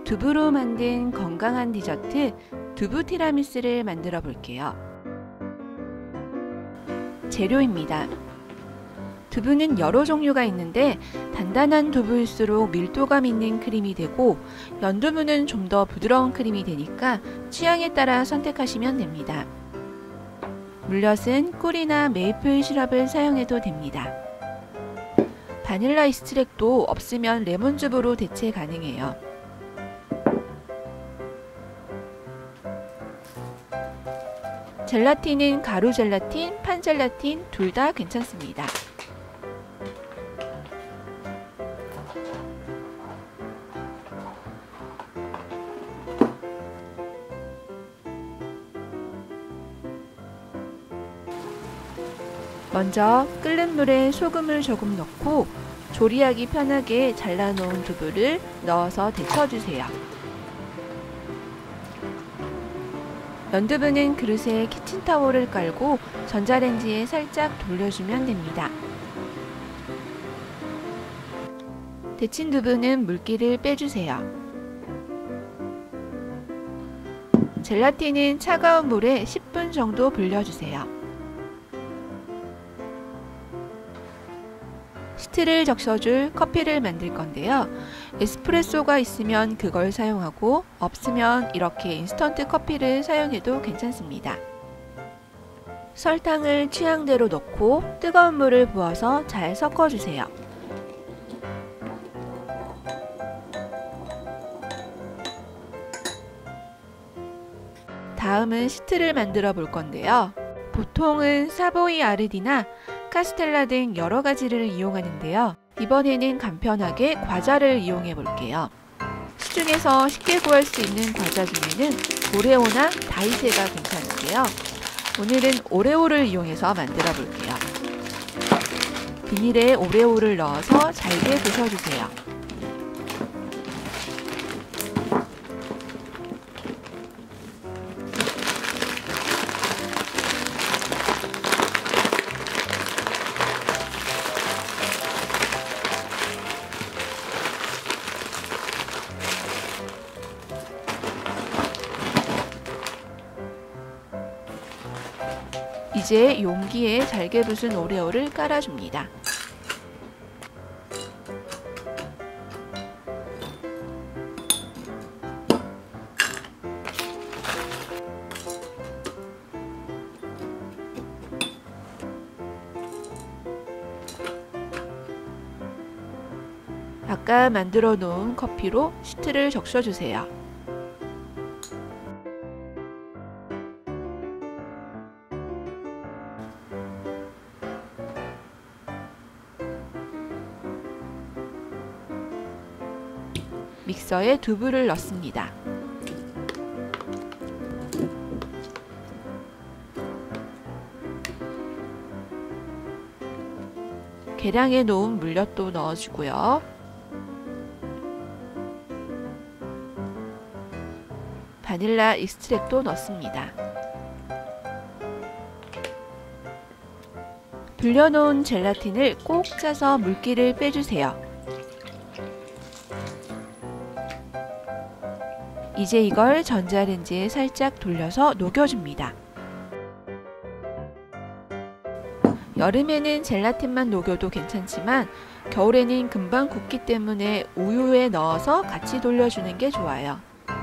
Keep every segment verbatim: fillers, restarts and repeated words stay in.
두부로 만든 건강한 디저트 두부 티라미수를 만들어 볼게요. 재료입니다. 두부는 여러 종류가 있는데 단단한 두부일수록 밀도감 있는 크림이 되고 연두부는 좀 더 부드러운 크림이 되니까 취향에 따라 선택하시면 됩니다. 물엿은 꿀이나 메이플 시럽을 사용해도 됩니다. 바닐라 익스트랙도 없으면 레몬즙으로 대체 가능해요. 젤라틴은 가루 젤라틴, 판 젤라틴 둘 다 괜찮습니다. 먼저 끓는 물에 소금을 조금 넣고 조리하기 편하게 잘라놓은 두부를 넣어서 데쳐주세요. 연두부는 그릇에 키친타올을 깔고 전자레인지에 살짝 돌려주면 됩니다. 데친 두부는 물기를 빼주세요. 젤라틴은 차가운 물에 십 분 정도 불려주세요. 시트를 적셔줄 커피를 만들 건데요. 에스프레소가 있으면 그걸 사용하고 없으면 이렇게 인스턴트 커피를 사용해도 괜찮습니다. 설탕을 취향대로 넣고 뜨거운 물을 부어서 잘 섞어주세요. 다음은 시트를 만들어 볼 건데요. 보통은 사보이 아르디나 카스텔라 등 여러 가지를 이용하는데요. 이번에는 간편하게 과자를 이용해 볼게요. 시중에서 쉽게 구할 수 있는 과자 중에는 오레오나 다이세가 괜찮은데요. 오늘은 오레오를 이용해서 만들어 볼게요. 비닐에 오레오를 넣어서 잘게 부숴주세요. 이제 용기에 잘게 부순 오레오를 깔아줍니다. 아까 만들어 놓은 커피로 시트를 적셔주세요. 믹서에 두부를 넣습니다. 계량해 놓은 물엿도 넣어주고요. 바닐라 익스트랙도 넣습니다. 불려놓은 젤라틴을 꼭 짜서 물기를 빼주세요. 이제 이걸 전자레인지에 살짝 돌려서 녹여줍니다. 여름에는 젤라틴만 녹여도 괜찮지만 겨울에는 금방 굳기 때문에 우유에 넣어서 같이 돌려주는 게 좋아요.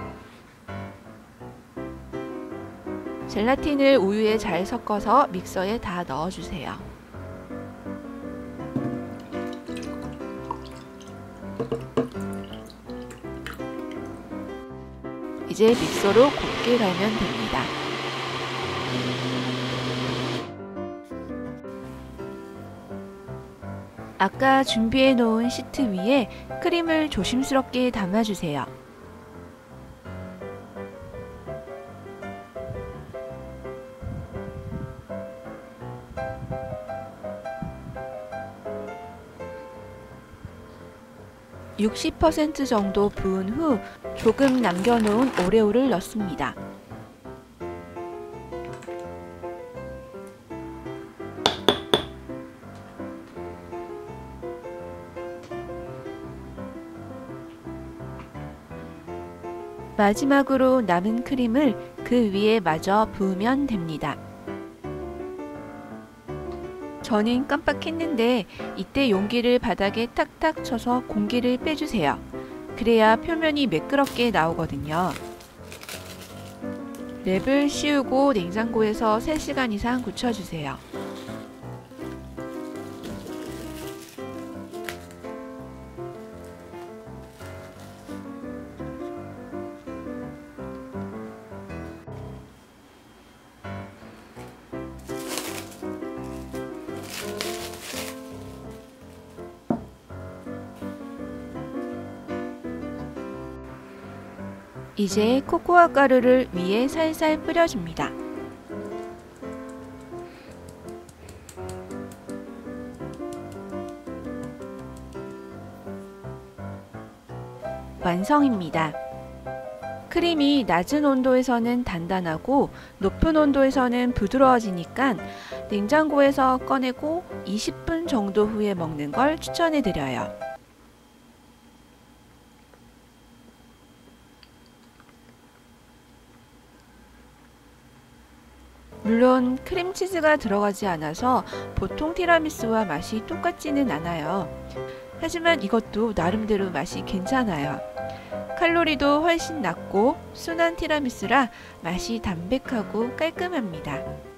젤라틴을 우유에 잘 섞어서 믹서에 다 넣어주세요. 이제 믹서로 곱게 갈면 됩니다. 아까 준비해 놓은 시트 위에 크림을 조심스럽게 담아주세요. 육십 퍼센트 정도 부은 후 조금 남겨놓은 오레오를 넣습니다. 마지막으로 남은 크림을 그 위에 마저 부으면 됩니다. 저는 깜빡했는데 이때 용기를 바닥에 탁탁 쳐서 공기를 빼주세요. 그래야 표면이 매끄럽게 나오거든요. 랩을 씌우고 냉장고에서 세 시간 이상 굳혀주세요. 이제 코코아 가루를 위에 살살 뿌려줍니다. 완성입니다. 크림이 낮은 온도에서는 단단하고 높은 온도에서는 부드러워지니까 냉장고에서 꺼내고 이십 분 정도 후에 먹는 걸 추천해드려요. 물론 크림치즈가 들어가지 않아서 보통 티라미수와 맛이 똑같지는 않아요. 하지만 이것도 나름대로 맛이 괜찮아요. 칼로리도 훨씬 낮고 순한 티라미수라 맛이 담백하고 깔끔합니다.